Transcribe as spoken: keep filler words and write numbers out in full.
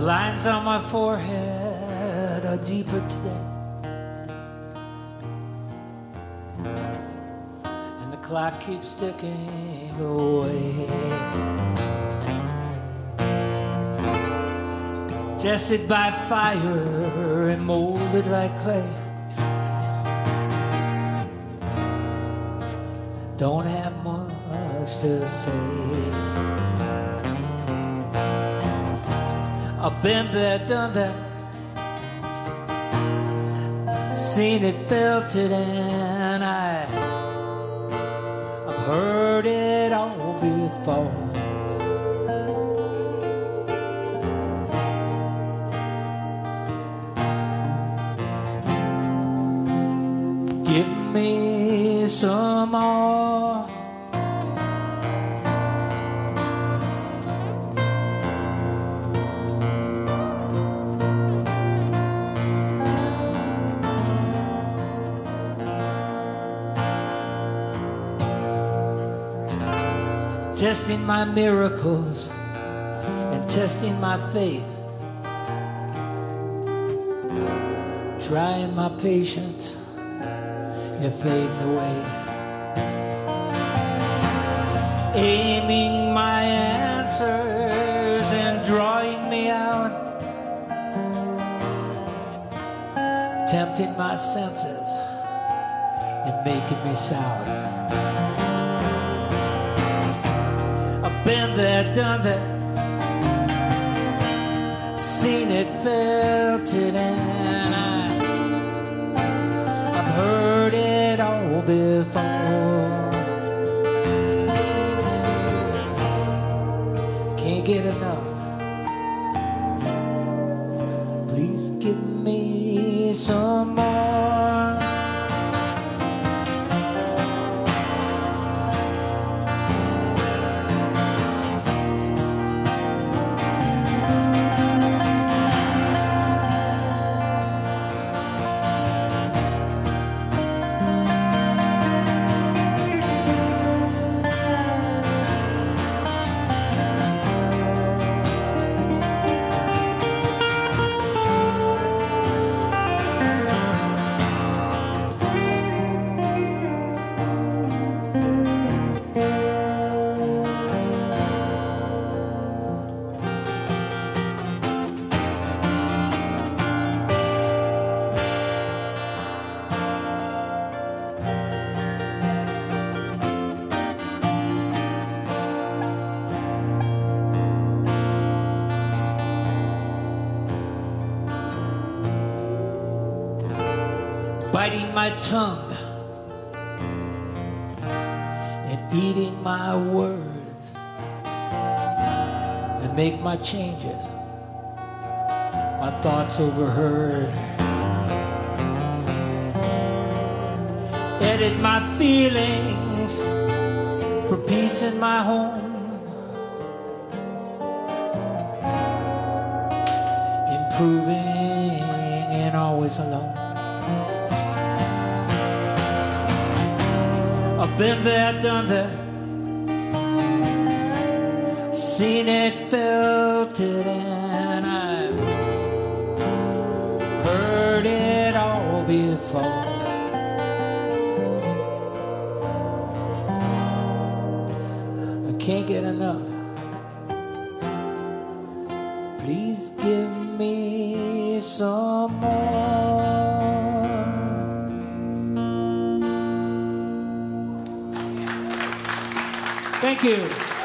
lines on my forehead are deeper today, and the clock keeps ticking away. Tested by fire and molded like clay, don't have much to say. I've been there, done that, seen it, felt it, and I, I've heard it all before. Give me some more. Testing my miracles and testing my faith, trying my patience and fading away, aiming my answers and drawing me out, tempting my senses and making me sour. I've been there, done that, seen it, felt it, and I, I've heard it all before. Can't get enough. Please give me some more. Biting my tongue and eating my words and make my changes, my thoughts overheard, edit my feelings for peace in my home, improving and always alone. I've been there, done that, seen it, felt it, and I've heard it all before. I can't get enough. Please give me some more. Thank you.